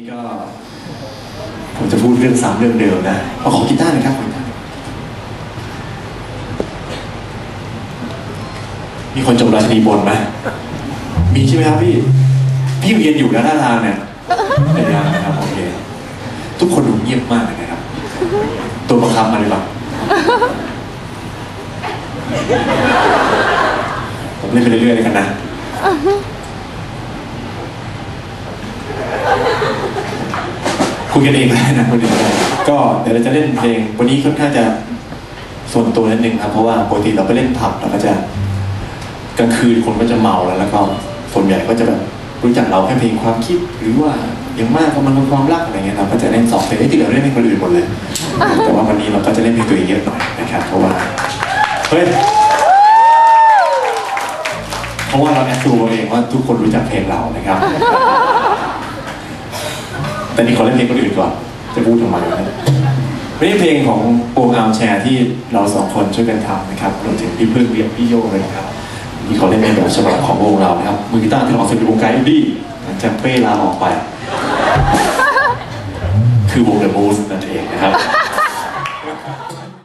ก็ผมจะพูดเรื่องซ้ำเรื่องเดิมนะขอกีตาร์หน่อยครับมีคนจบราชินีบนไหมมีใช่ไหมครับพี่เรียนอยู่แล้วหน้าทางเนี่ยเรียนนะครับโอเคทุกคนดูเงียบมากเลยนะครับตัวประคำมาเลยหรอผมเล่นไปเรื่อยๆเลยกันนะคุยกันเองได้นะคุยกันได้ก็เดี๋ยวเราจะเล่นเพลงวันนี้ค่อนข้างจะส่วนตัวนิดนึงครับเพราะว่าปกติเราไปเล่นผับเราก็จะกลางคืนคนก็จะเมาแล้วก็ส่วนใหญ่ก็จะแบบรู้จักเราแค่เพลงความคิดหรือว่าอย่างมากก็มันเป็นความรักอะไรเงี้ยเราก็จะเล่น2เพลงที่เหลือเล่นเพลงคนอื่นหมดเลยแต่ว่าวันนี้เราก็จะเล่นเพลงตัวเองเยอะหน่อยนะครับเพราะว่าเราแอดซูเองว่าทุกคนรู้จักเพลงเรานะครับแต่นี่ขอเล่นเพลงคนอื่นก่อนจะพูดทำไมไม่ใช่เพลงของโออาร์แชร์ที่เรา2คนช่วยกันทำนะครับรวมถึงพี่พึ่งเรียบพี่โยเลยนะครับนี่ขอเล่นในแบบฉบับของวงเรานะครับมือกีตาร์ที่ออกจากวงการอินดี้หลังจากเป้ลาออกไปคือวง The Moose นั่นเองนะครับ